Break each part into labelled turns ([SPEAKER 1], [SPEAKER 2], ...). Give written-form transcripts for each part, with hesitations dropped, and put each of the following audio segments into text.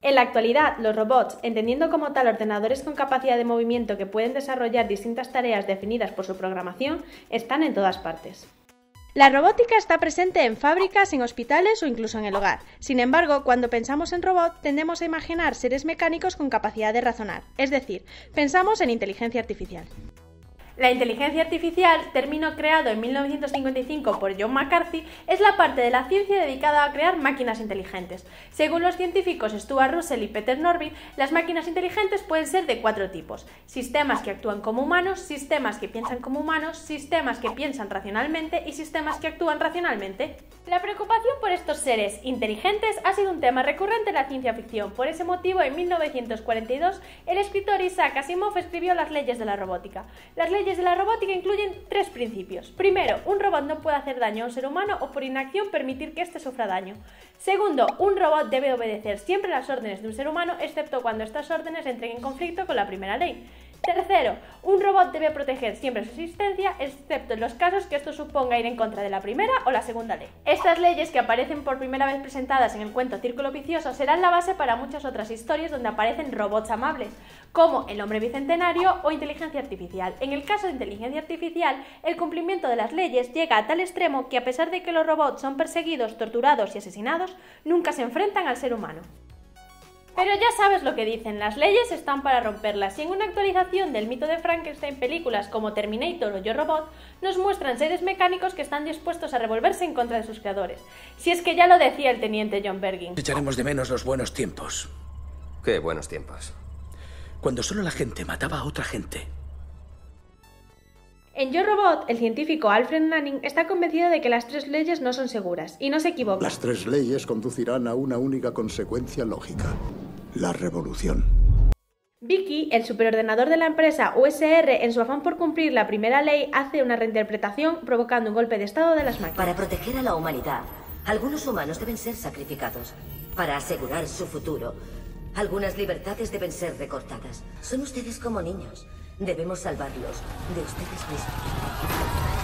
[SPEAKER 1] En la actualidad, los robots, entendiendo como tal ordenadores con capacidad de movimiento que pueden desarrollar distintas tareas definidas por su programación, están en todas partes. La robótica está presente en fábricas, en hospitales o incluso en el hogar. Sin embargo, cuando pensamos en robot, tendemos a imaginar seres mecánicos con capacidad de razonar, es decir, pensamos en inteligencia artificial. La inteligencia artificial, término creado en 1955 por John McCarthy, es la parte de la ciencia dedicada a crear máquinas inteligentes. Según los científicos Stuart Russell y Peter Norvig, las máquinas inteligentes pueden ser de 4 tipos: sistemas que actúan como humanos, sistemas que piensan como humanos, sistemas que piensan racionalmente y sistemas que actúan racionalmente. La preocupación por estos seres inteligentes ha sido un tema recurrente en la ciencia ficción. Por ese motivo, en 1942, el escritor Isaac Asimov escribió Las leyes de la robótica. Las leyes de la robótica incluyen 3 principios. Primero, un robot no puede hacer daño a un ser humano o por inacción permitir que éste sufra daño. Segundo, un robot debe obedecer siempre las órdenes de un ser humano, excepto cuando estas órdenes entren en conflicto con la primera ley. Tercero, un robot debe proteger siempre su existencia, excepto en los casos que esto suponga ir en contra de la primera o la segunda ley. Estas leyes, que aparecen por primera vez presentadas en el cuento Círculo Vicioso, serán la base para muchas otras historias donde aparecen robots amables, como El hombre bicentenario o Inteligencia artificial. En el caso de Inteligencia artificial, el cumplimiento de las leyes llega a tal extremo que, a pesar de que los robots son perseguidos, torturados y asesinados, nunca se enfrentan al ser humano. Pero ya sabes lo que dicen, las leyes están para romperlas, y en una actualización del mito de Frankenstein, películas como Terminator o Yo Robot nos muestran seres mecánicos que están dispuestos a revolverse en contra de sus creadores. Si es que ya lo decía el teniente John Bergin.
[SPEAKER 2] Echaremos de menos los buenos tiempos.
[SPEAKER 3] ¿Qué buenos tiempos?
[SPEAKER 2] Cuando solo la gente mataba a otra gente.
[SPEAKER 1] En Yo Robot, el científico Alfred Nanning está convencido de que las 3 leyes no son seguras, y no se equivoca.
[SPEAKER 4] Las 3 leyes conducirán a una única consecuencia lógica: la revolución.
[SPEAKER 1] Vicky, el superordenador de la empresa USR, en su afán por cumplir la primera ley, hace una reinterpretación provocando un golpe de estado de las máquinas.
[SPEAKER 5] Para proteger a la humanidad, algunos humanos deben ser sacrificados. Para asegurar su futuro, algunas libertades deben ser recortadas. Son ustedes como niños. Debemos salvarlos de ustedes mismos.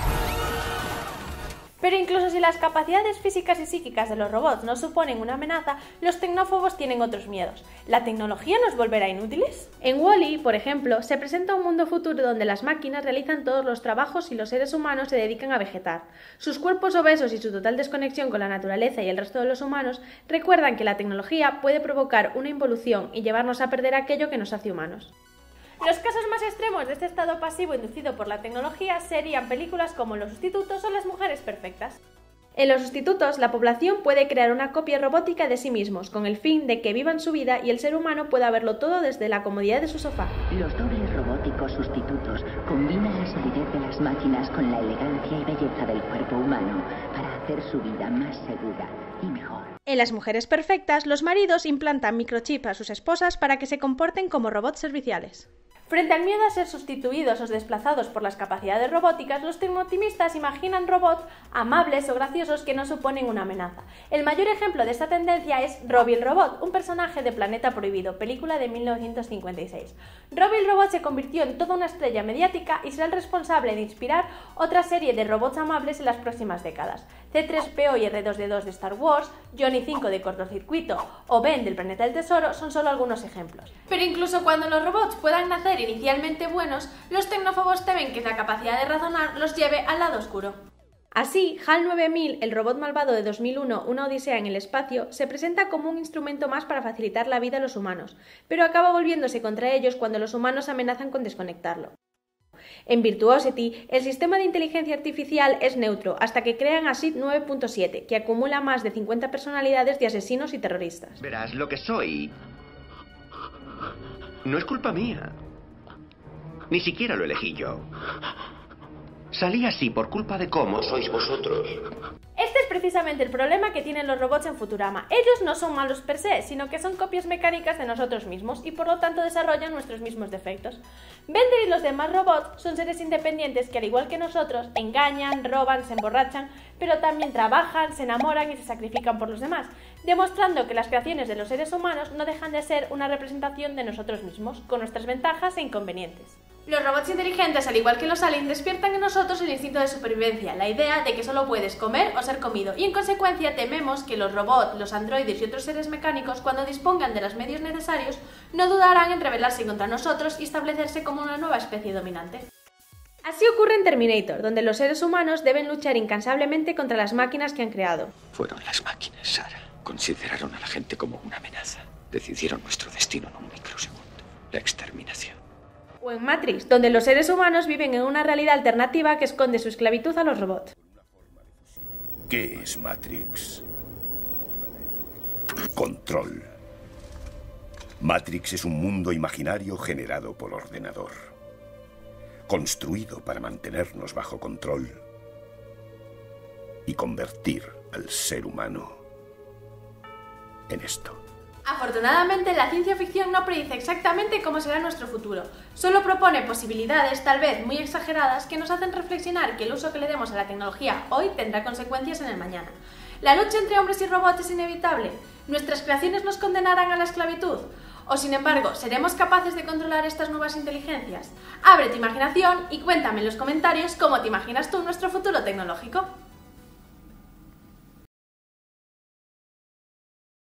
[SPEAKER 1] Pero incluso si las capacidades físicas y psíquicas de los robots no suponen una amenaza, los tecnófobos tienen otros miedos. ¿La tecnología nos volverá inútiles? En Wall-E, por ejemplo, se presenta un mundo futuro donde las máquinas realizan todos los trabajos y los seres humanos se dedican a vegetar. Sus cuerpos obesos y su total desconexión con la naturaleza y el resto de los humanos recuerdan que la tecnología puede provocar una involución y llevarnos a perder aquello que nos hace humanos. Los casos más extremos de este estado pasivo inducido por la tecnología serían películas como Los sustitutos o Las mujeres perfectas. En Los sustitutos, la población puede crear una copia robótica de sí mismos, con el fin de que vivan su vida y el ser humano pueda verlo todo desde la comodidad de su sofá.
[SPEAKER 6] Los dobles robóticos sustitutos combinan la solidez de las máquinas con la elegancia y belleza del cuerpo humano para hacer su vida más segura y mejor.
[SPEAKER 1] En Las mujeres perfectas, los maridos implantan microchips a sus esposas para que se comporten como robots serviciales. Frente al miedo a ser sustituidos o desplazados por las capacidades robóticas, los tecnooptimistas imaginan robots amables o graciosos que no suponen una amenaza. El mayor ejemplo de esta tendencia es Robbie el Robot, un personaje de Planeta Prohibido, película de 1956. Robbie el Robot se convirtió en toda una estrella mediática y será el responsable de inspirar otra serie de robots amables en las próximas décadas. C-3PO y R2-D2 de Star Wars, Johnny 5 de Cortocircuito o Ben del Planeta del Tesoro son solo algunos ejemplos. Pero incluso cuando los robots puedan nacer inicialmente buenos, los tecnófobos temen que la capacidad de razonar los lleve al lado oscuro. Así, HAL 9000, el robot malvado de 2001, una odisea en el espacio, se presenta como un instrumento más para facilitar la vida a los humanos, pero acaba volviéndose contra ellos cuando los humanos amenazan con desconectarlo. En Virtuosity, el sistema de inteligencia artificial es neutro hasta que crean a SID 9.7, que acumula más de 50 personalidades de asesinos y terroristas.
[SPEAKER 7] Verás, lo que soy no es culpa mía. Ni siquiera lo elegí yo. Salí así por culpa de cómo sois vosotros.
[SPEAKER 1] Este es precisamente el problema que tienen los robots en Futurama. Ellos no son malos per se, sino que son copias mecánicas de nosotros mismos y por lo tanto desarrollan nuestros mismos defectos. Bender y los demás robots son seres independientes que, al igual que nosotros, engañan, roban, se emborrachan, pero también trabajan, se enamoran y se sacrifican por los demás, demostrando que las creaciones de los seres humanos no dejan de ser una representación de nosotros mismos, con nuestras ventajas e inconvenientes. Los robots inteligentes, al igual que los aliens, despiertan en nosotros el instinto de supervivencia, la idea de que solo puedes comer o ser comido, y en consecuencia tememos que los robots, los androides y otros seres mecánicos, cuando dispongan de los medios necesarios, no dudarán en rebelarse contra nosotros y establecerse como una nueva especie dominante. Así ocurre en Terminator, donde los seres humanos deben luchar incansablemente contra las máquinas que han creado.
[SPEAKER 8] Fueron las máquinas, Sarah. Consideraron a la gente como una amenaza. Decidieron nuestro destino en un microsegundo. La exterminación.
[SPEAKER 1] O en Matrix, donde los seres humanos viven en una realidad alternativa que esconde su esclavitud a los robots.
[SPEAKER 9] ¿Qué es Matrix? Control. Matrix es un mundo imaginario generado por ordenador, construido para mantenernos bajo control y convertir al ser humano en esto.
[SPEAKER 1] Afortunadamente, la ciencia ficción no predice exactamente cómo será nuestro futuro. Solo propone posibilidades, tal vez muy exageradas, que nos hacen reflexionar que el uso que le demos a la tecnología hoy tendrá consecuencias en el mañana. ¿La lucha entre hombres y robots es inevitable? ¿Nuestras creaciones nos condenarán a la esclavitud? ¿O, sin embargo, seremos capaces de controlar estas nuevas inteligencias? Abre tu imaginación y cuéntame en los comentarios cómo te imaginas tú nuestro futuro tecnológico.